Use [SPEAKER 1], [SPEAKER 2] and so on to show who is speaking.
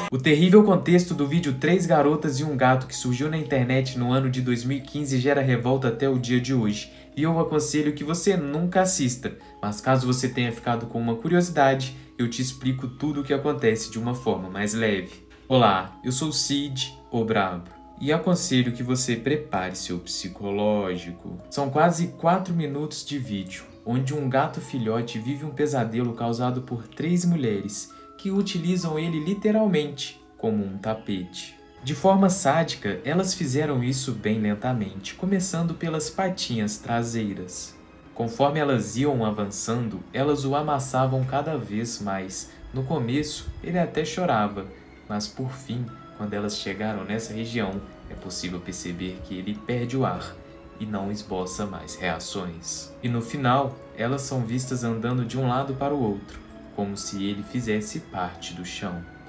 [SPEAKER 1] O terrível contexto do vídeo Três Garotas e um Gato que surgiu na internet no ano de 2015 gera revolta até o dia de hoje, e eu aconselho que você nunca assista, mas caso você tenha ficado com uma curiosidade, eu te explico tudo o que acontece de uma forma mais leve. Olá, eu sou Cid, o Brabo, e aconselho que você prepare seu psicológico. São quase 4 minutos de vídeo, onde um gato filhote vive um pesadelo causado por 3 mulheres, que utilizam ele literalmente como um tapete. De forma sádica, elas fizeram isso bem lentamente, começando pelas patinhas traseiras. Conforme elas iam avançando, elas o amassavam cada vez mais. No começo, ele até chorava, mas por fim, quando elas chegaram nessa região, é possível perceber que ele perde o ar e não esboça mais reações. E no final, elas são vistas andando de um lado para o outro, como se ele fizesse parte do chão.